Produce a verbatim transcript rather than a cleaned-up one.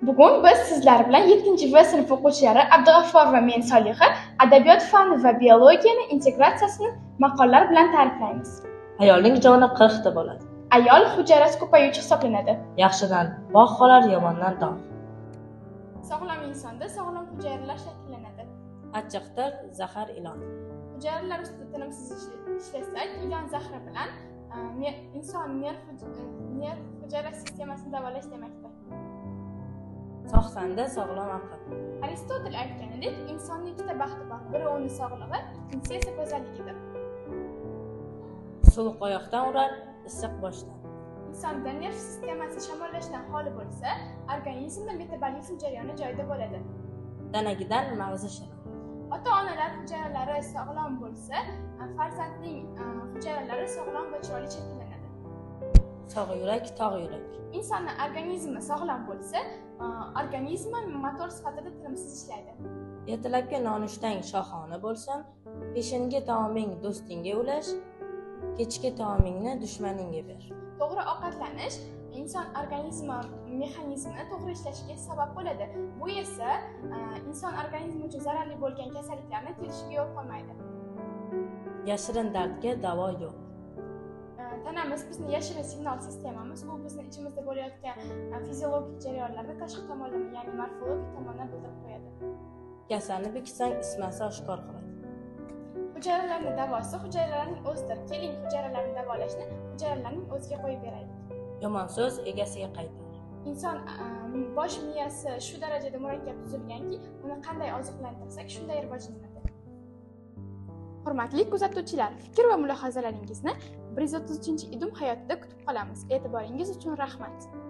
Bugun biz sizlar bilan yettinchi V sinf o'quvchilari Abdug'affor va men Soliha adabiyot fani va biologiyani integratsiyasini maqollar bilan ta'riflaymiz. Ayolning joni qirqta bo'ladi. Ayol hujayrasi ko'payuvchi hisoblanadi. Yaxshidan bog' qolar, yomondan dog'. Sog'lom insonda sog'lom hujayralar shakllanadi. Achchiqdir zahar ilon. Hujayralar ustida tinimsiz ishlasak, ilon zahri bilan inson nerv hujayra sistemasini davolash demakdir. Sog'sanda sog'lom aql. Aristotel aytganidek, insonning ikkita baxti bor. Biri uning sog'lig'i, ikkinchisi esa go'zalligidir. Sovuq oyoqdan urar, issiq boshdan. Insonda nerv sistemasi shamollashdan xoli bo'lsa, organizmda metabolizm jarayoni joyida bo'ladi. Danagidan mag'zi shirin. Ota-onalar hujayralari sog'lom bo'lsa, farzandning hujayralari sog'lom va chiroyli shakllanadi. Sog' yurak, tog' yurak. Insonning organizmi sog'lom bo'lsa, organizmi motor sifatida tinimsiz ishlaydi. Ertalabki nonushtang shohona bo'lsin, peshingi taoming do'stingga ulash, kechki taomingni dushmaningga ber. To'g'ri ovqatlanish inson organizmi mexanizmini to'g'ri ishlashiga sabab bo'ladi. Bu esa inson organizmi uchun zararli bo'lgan kasalliklarni kelishiga yo'l qo'ymaydi. Yashirin dardga davo yo'q. Tanamiz bizning yashirin signal sistemamiz, bu bizning ichimizda bo'layotgan fiziologik jarayonlarni tashqi tomonlama, ya'ni morfologik tomondan bildirib qo'yadi. Kasalni beksang ismasi oshkor qiladi. Hujayralarning davosi hujayralarning o'zidir. Keling, hujayralarni davolashni hujayralarning o'ziga qo'yib beraylik. Yomon so'z egasiga qaytar. Inson bosh miyasi shu darajada murakkab tuzilganki, uni qanday oziqlantirsak, shunday rivojlanadi. Hurmatli kuzatuvchilar, fikr va mulohazalaringizni bir yuz o'ttiz uchinchi Idum hayotida kutib qolamiz. E'tiboringiz uchun rahmat.